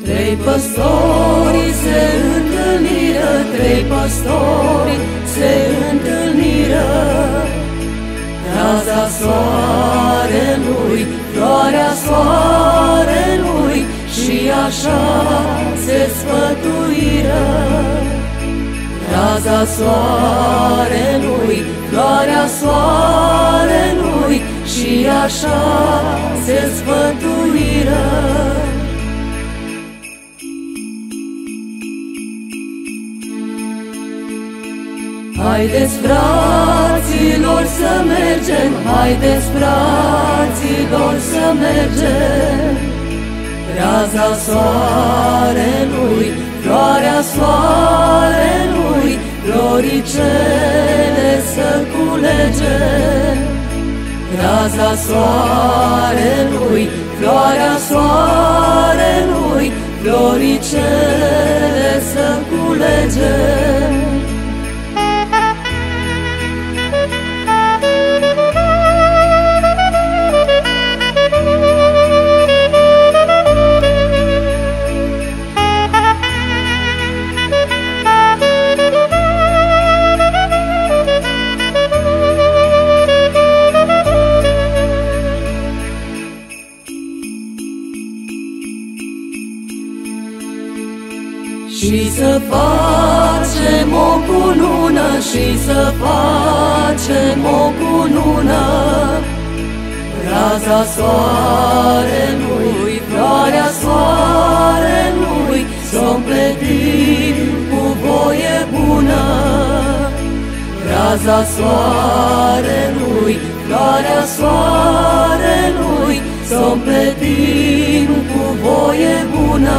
Trei păstori se întâlniră, trei păstori se întâlniră. Raza soarelui, floarea soarelui, și așa se sfătuiră. Raza soarelui, floarea soarelui, și așa se sfătuiră. Haideți, fraților, să mergem, haideți, fraților, să mergem. Raza soarelui, floarea soarelui, floricele să culegem. Raza soarelui, floarea soarelui, floricele să culegem. Și să facem o cunună, și să facem o cunună. Raza soarelui, floarea soarelui, s-o împletim cu voie bună. Raza soarelui, floarea soarelui, s-o împletim cu voie bună.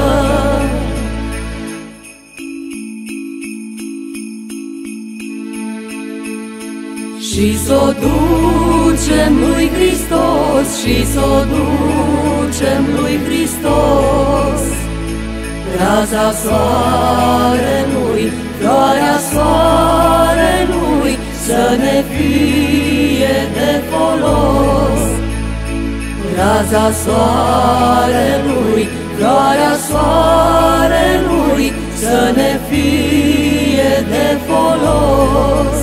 Și s-o ducem lui Hristos, și s-o ducem lui Hristos. Raza soarelui, floarea soarelui, să ne fie de folos. Raza soarelui, floarea soarelui, să ne fie de folos.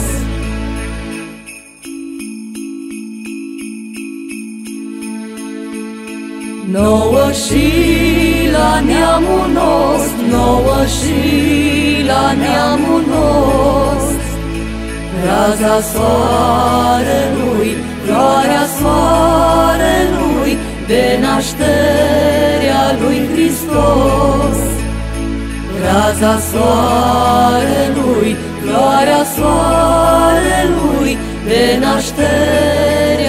Nouă și la neamul nostru, nouă și la neamul nostru. Raza soarelui, floarea soarelui, de nașterea lui Hristos. Raza soarelui, floarea soarelui, de nașterea